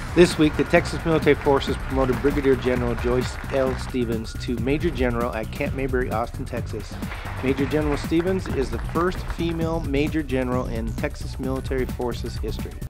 This week, the Texas Military Forces promoted Brigadier General Joyce L. Stevens to Major General at Camp Mabry, Austin, Texas. Major General Stevens is the first female Major General in Texas Military Forces history.